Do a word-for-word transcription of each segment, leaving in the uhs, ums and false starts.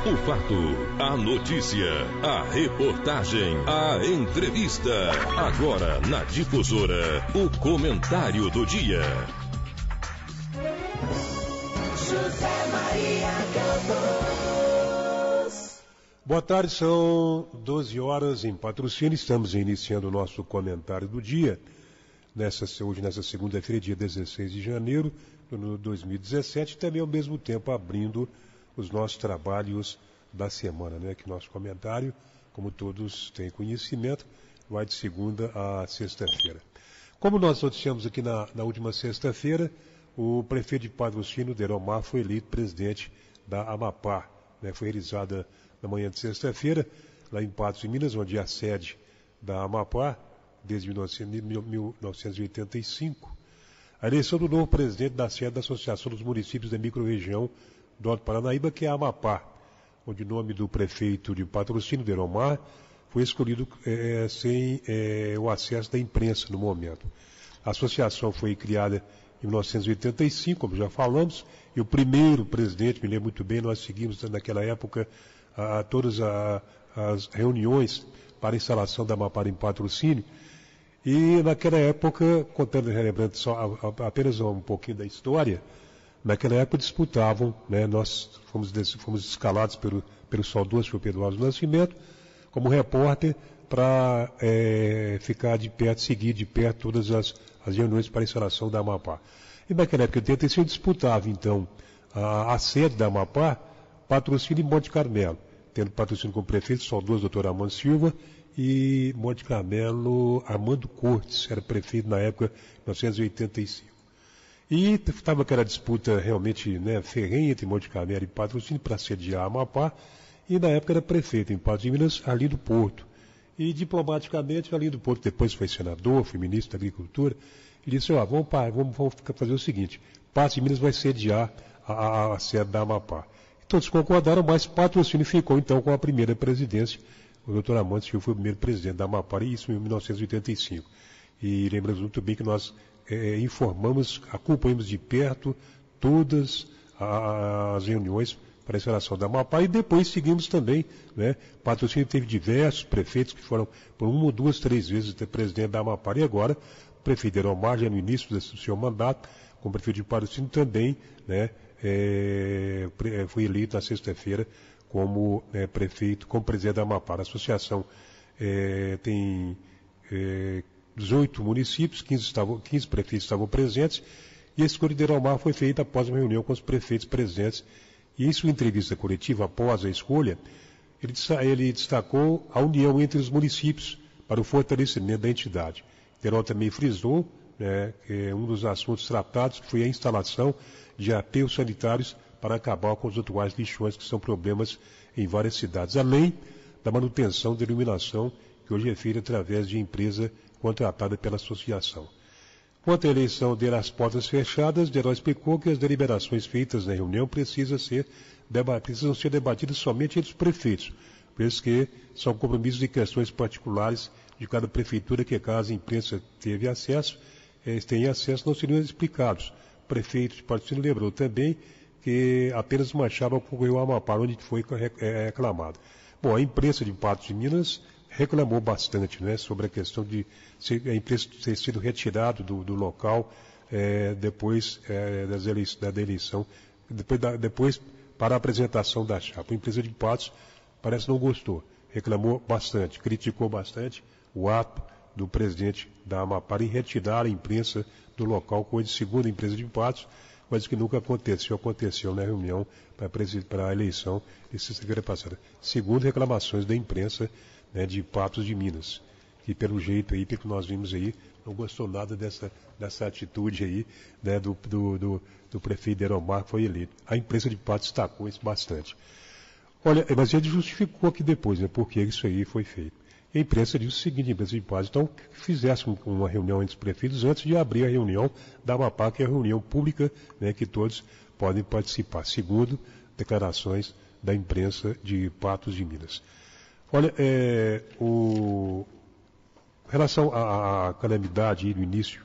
O fato, a notícia, a reportagem, a entrevista. Agora na Difusora, o comentário do dia. José Maria Campos. Boa tarde, são doze horas em Patrocínio. Estamos iniciando o nosso comentário do dia. Nessa, hoje, nessa segunda-feira, dia dezesseis de janeiro de dois mil e dezessete, também ao mesmo tempo abrindo os nossos trabalhos da semana, né? Que nosso comentário, como todos têm conhecimento, vai de segunda a sexta-feira. Como nós noticiamos aqui na, na última sexta-feira, o prefeito de Patrocínio, Deromar, foi eleito presidente da Amapar, né? Foi realizada na manhã de sexta-feira, lá em Patos, em Minas, onde é a sede da Amapar, desde mil novecentos e oitenta e cinco. A eleição do novo presidente da sede da Associação dos Municípios da Microrregião do Alto Paranaíba, que é a Amapar, onde o nome do prefeito de Patrocínio, Deromar, foi escolhido é, sem é, o acesso da imprensa no momento. A associação foi criada em mil novecentos e oitenta e cinco, como já falamos, e o primeiro presidente, me lembro muito bem, nós seguimos naquela época a, a todas a, as reuniões para a instalação da Amapar em Patrocínio, e naquela época, contando, relembrando só a, a, apenas um pouquinho da história, naquela época disputavam, né, nós fomos, fomos escalados pelo, pelo saudoso senhor Pedro Alves do Nascimento, como repórter, para é, ficar de perto, seguir de perto todas as, as reuniões para a instalação da Amapar. E naquela época, em oitenta e cinco, disputava, então, a, a sede da Amapar, Patrocínio e Monte Carmelo, tendo Patrocínio como prefeito, o saudoso doutor Armando Silva, e Monte Carmelo, Armando Cortes, era prefeito na época, mil novecentos e oitenta e cinco. E estava aquela disputa realmente, né, ferrenha entre Monte Carmelo e Patrocínio para sediar a Amapá, e na época era prefeito em Patos de Minas, ali do Porto. E diplomaticamente, ali do Porto, depois foi senador, foi ministro da Agricultura, ele disse, ó, vamos, vamos, vamos fazer o seguinte, Patos de Minas vai sediar a, a, a sede da Amapá. E todos concordaram, mas Patrocínio ficou então com a primeira presidência. O doutor Armando Silva foi o primeiro presidente da Amapar, e isso em mil novecentos e oitenta e cinco. E lembramos muito bem que nós é, informamos, acompanhamos de perto todas as reuniões para a instalação da Amapar, e depois seguimos também, né? Patrocínio teve diversos prefeitos que foram por uma, duas, três vezes presidente da Amapar, e agora o prefeito Deromar, já no início do seu mandato, como prefeito de Patrocínio também, né, é, foi eleito na sexta-feira como é, prefeito, como presidente da Amapar. A associação é, tem é, dezoito municípios, quinze, estavam, quinze prefeitos estavam presentes, e a escolha de Deromar foi feita após uma reunião com os prefeitos presentes. E em sua entrevista coletiva, após a escolha, ele, ele destacou a união entre os municípios para o fortalecimento da entidade. Deromar também frisou, né, que um dos assuntos tratados foi a instalação de aterros sanitários para acabar com os atuais lixões, que são problemas em várias cidades, além da manutenção da iluminação, que hoje é feita através de empresa contratada pela associação. Quanto à eleição dele às portas fechadas, Deromar explicou que as deliberações feitas na reunião precisam ser, precisam ser debatidas somente entre os prefeitos, por isso que são compromissos e questões particulares de cada prefeitura que, caso a imprensa teve acesso, eles tenham acesso, não seriam explicados. O prefeito de Patrocínio lembrou também que apenas Machado concorreu a Amapar, onde foi reclamado. Bom, a imprensa de Patos de Minas reclamou bastante, né, sobre a questão de a imprensa ter sido retirado do, do local é, depois é, das eleições, da eleição, depois, da, depois para a apresentação da chapa. A imprensa de Patos parece não gostou, reclamou bastante, criticou bastante o ato do presidente da Amapar em retirar a imprensa do local, coisa segundo a imprensa de Patos, mas que nunca aconteceu, aconteceu na reunião para a eleição de sexta-feira passada. Segundo reclamações da imprensa, né, de Patos de Minas, que pelo jeito aí, pelo que nós vimos aí, não gostou nada dessa, dessa atitude aí, né, do, do, do, do prefeito Deromar, que foi eleito. A imprensa de Patos destacou isso bastante. Olha, mas ele justificou aqui depois, né, porque isso aí foi feito. E a imprensa disse o seguinte, a imprensa de Patos, então, que fizesse uma reunião entre os prefeitos antes de abrir a reunião da Amapar, que é a reunião pública, né, que todos podem participar, segundo declarações da imprensa de Patos de Minas. Olha, é, o, em relação à, à calamidade aí no início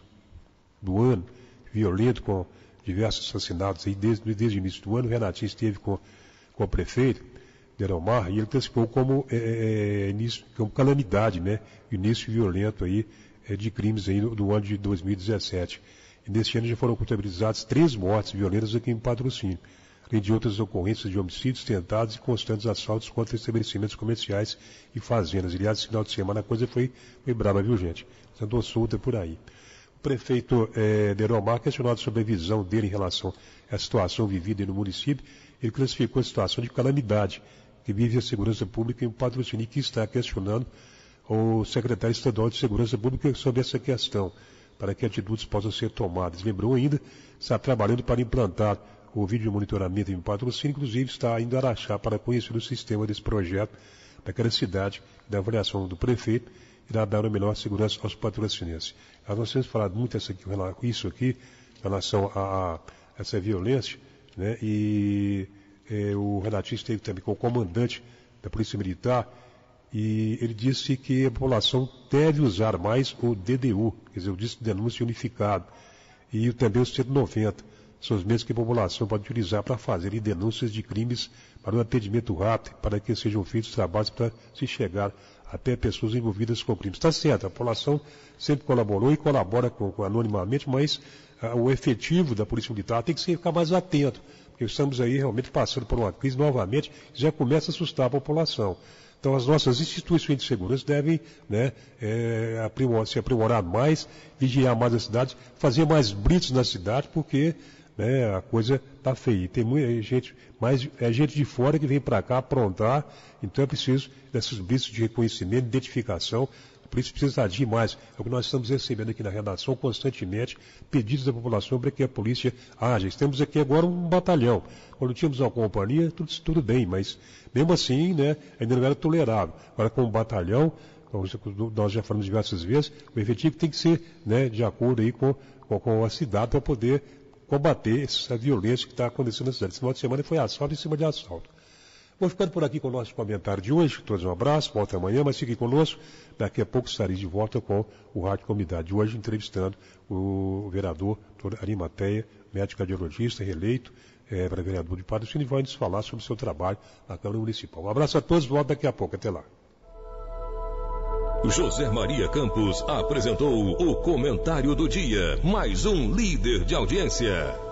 do ano, violento, com diversos assassinatos aí desde, desde o início do ano, o Renatinho esteve com, com o prefeito, Deromar, e ele classificou como, é, é, início, como calamidade, né? Início violento aí, é, de crimes aí no, no ano de dois mil e dezessete. E neste ano já foram contabilizadas três mortes violentas aqui em Patrocínio, além de outras ocorrências de homicídios tentados e constantes assaltos contra estabelecimentos comerciais e fazendas. Aliás, esse final de semana a coisa foi, foi brava, viu, gente? Você andou solta por aí. O prefeito é, Deromar, questionado sobre a visão dele em relação à situação vivida no município, ele classificou a situação de calamidade que vive a segurança pública em Patrocínio, que está questionando o secretário estadual de Segurança Pública sobre essa questão, para que atitudes possam ser tomadas. Lembrou ainda, está trabalhando para implantar o vídeo monitoramento em Patrocínio, inclusive está indo a Araxá para conhecer o sistema desse projeto daquela cidade, da avaliação do prefeito, irá dar uma melhor segurança aos patrocinenses. Nós temos falado muito essa aqui, isso aqui, em relação a, a essa violência, né? E é, o Renatinho esteve também com o comandante da Polícia Militar, e ele disse que a população deve usar mais o D D U, quer dizer, o Disco de Denúncia Unificado, e também o cento e noventa, são os meios que a população pode utilizar para fazer denúncias de crimes, para um atendimento rápido, para que sejam feitos trabalhos para se chegar até pessoas envolvidas com crimes. Está certo, a população sempre colaborou e colabora com, com anonimamente, mas ah, o efetivo da Polícia Militar tem que ficar mais atento, porque estamos aí realmente passando por uma crise novamente, já começa a assustar a população. Então as nossas instituições de segurança devem, né, é, aprimor, se aprimorar mais, vigiar mais a cidade, fazer mais blitz na cidade, porque, né, a coisa está feia. Tem muita gente, mas é gente de fora que vem para cá aprontar, então é preciso desses blitz de reconhecimento, identificação. Por isso precisa agir mais. É o que nós estamos recebendo aqui na redação constantemente, pedidos da população para que a polícia haja. Temos aqui agora um batalhão. Quando tínhamos uma companhia, tudo, tudo bem, mas mesmo assim, né, ainda não era tolerável. Agora com um batalhão, nós já falamos diversas vezes, o efetivo tem que ser, né, de acordo aí com, com, com a cidade para poder combater essa violência que está acontecendo na cidade. Esse final de semana foi assalto em cima de assalto. Vou ficando por aqui com o nosso comentário de hoje. Todos um abraço, volta amanhã, mas fiquem conosco. Daqui a pouco estarei de volta com o Rádio Comunidade de hoje, entrevistando o vereador doutor Arimateia, médico cardiologista, reeleito é, para vereador de Patrocínio, e vai nos falar sobre o seu trabalho na Câmara Municipal. Um abraço a todos, volto daqui a pouco. Até lá. José Maria Campos apresentou o Comentário do Dia, mais um líder de audiência.